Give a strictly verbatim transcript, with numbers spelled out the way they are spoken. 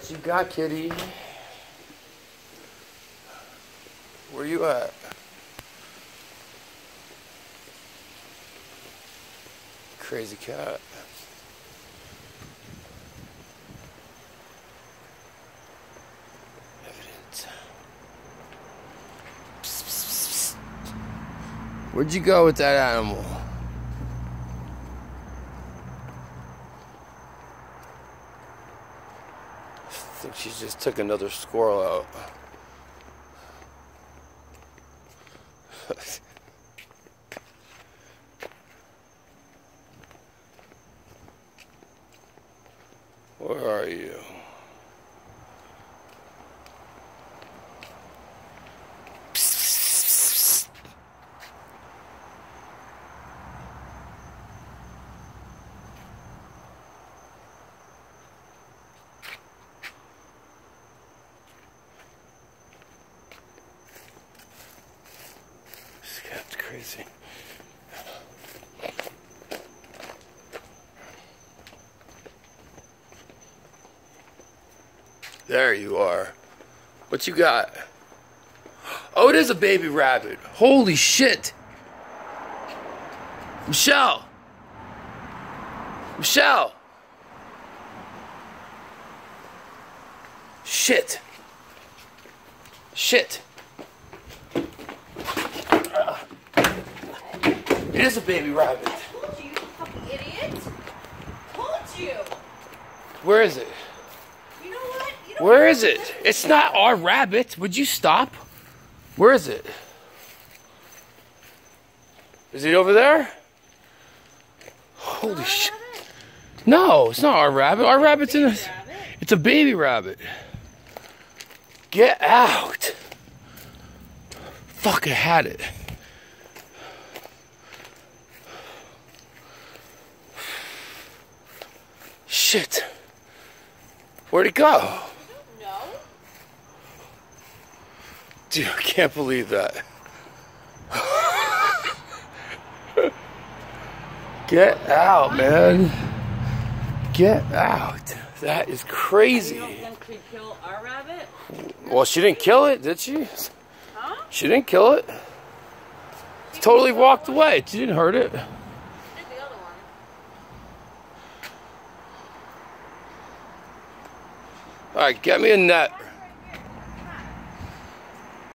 What you got, kitty? Where you at? Crazy cat. Evidence. Psst, psst, psst. Where'd you go with that animal? I think she just took another squirrel out. Where are you? This cat's crazy. There you are. What you got? Oh, it is a baby rabbit. Holy shit. Michelle. Michelle. Shit. Shit. It is a baby rabbit. Told you, you fucking idiot. Told you. Where is it? You know what? You know Where is it? It's not our rabbit. Would you stop? Where is it? Is it over there? Holy shit. No, it's not our rabbit. Our rabbit's in a... It's a baby rabbit. Get out. Fuck, I had it. Shit. Where'd it go? I don't know. Dude, I can't believe that. Get out, man. Get out. That is crazy. You don't think she'd kill our rabbit? Well, she didn't kill it, did she? Huh? She didn't kill it. She totally walked away. She didn't hurt it. She did the other one. All right, get me a net.